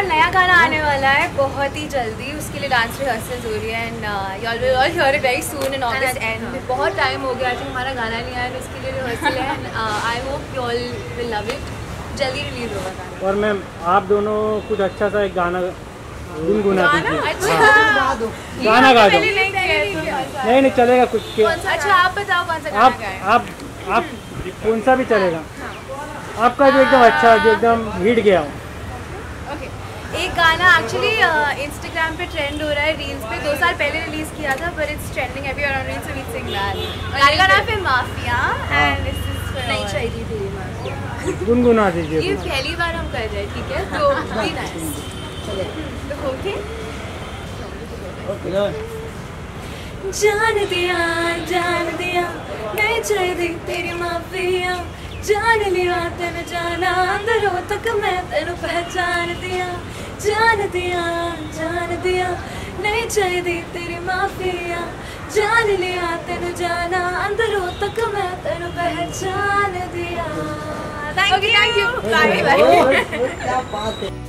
नया गाना आने वाला है बहुत ही जल्दी, उसके लिए डांस रिहर्सल्स हो रही है and you all will all hear it very soon in August and बहुत टाइम हो गया कि हमारा गाना नहीं आया, उसके लिए रिहर्सल है and I hope you all will love it. जल्दी रिलीज होगा गाना। और मैम आप दोनों कुछ अच्छा सा एक गाना गुनगुना दीजिए। अच्छा गाना गा दो। नहीं चलेगा कुछ। अच्छा आप बताओ कौन सा गाना गाएं? आप कौन सा भी चलेगा, आपका जो एकदम अच्छा, जो एकदम हिट गया हो। ओके, एक गाना एक्चुअली इंस्टाग्राम पे ट्रेंड हो रहा है, रील्स पे 2 साल पहले रिलीज किया था पर इट्स ट्रेंडिंग अभी on reels, so we sing that. गाने का नाम है माफिया एंड दिस इज नहीं चाहिए तेरी माफिया। गुनगुना दीजिए। ये पहली बार हम कर रहे हैं, ठीक है, तो बी नाइस। तो ओके, जान दिया नहीं चाहिए तेरी माफिया, जान लिया तेन जाना अंदरों तक मैं तेन पहचान दिया, जान दिया नहीं चाहिए तेरी माफिया, जान लिया तेन जाना अंदरों तक मैं तेन पहचान दिया। Thank you. क्या बात है।